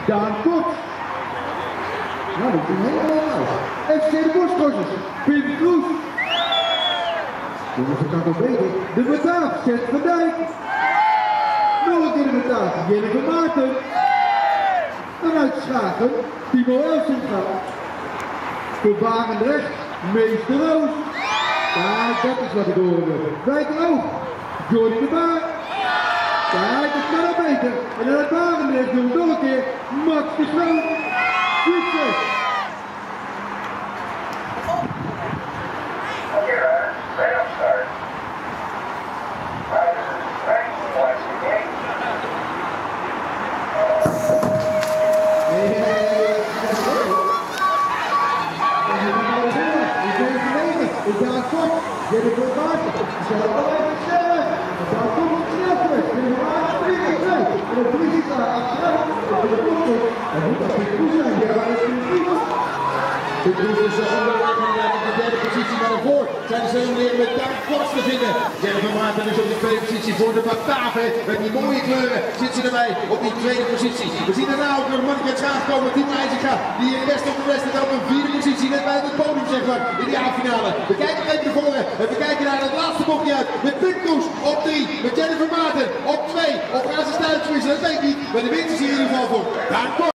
Daan Kort. Nou, dat is helemaal uit. FC de Boskossers, Pim Kroes. Jongens, dat kan nog beter. De Bataaf, Zet van Dijk. Nog een keer de Bataaf, Jennifer Maarten. Dan uit Schaken, Timo Elsinga. Voor Barendrecht, Meester Roos. Ja, dat is wat ik horen wil. Wijkeroog, Jordi de Baar. Kijk, dat kan al beter. En dan het Barendrecht doen we nog een keer. Max de Groot. Succes! Ik ga het kort, jullie voor water. Ze zullen allemaal sneller. Dan komt het snel terug. Jullie waren 3-2. En dan doe je daar achteraf. En de boekjes. En moet dat niet goed zijn. Ja, maar dat is niet goed. De Kroes is onderweg op de derde positie naar voren. Zijn ze weer met Daan Kort te vinden. Jennifer Maarten is op de tweede positie voor de Bataven. Met die mooie kleuren zit ze erbij op die tweede positie. We zien daarna ook nog Monika Schaaf komen. Timo Elsinga die in best op de rest staat op een vierde positie. Net bij het podium zeg maar in de A-finale. We kijken even naar voren en we kijken naar het laatste bochtje uit. Met Pim Kroes op 3. Met Jennifer Maarten op 2. Of gaan ze stijl wisselen? Dat weet ik niet. Maar de winst is in ieder geval voor Daan Kort.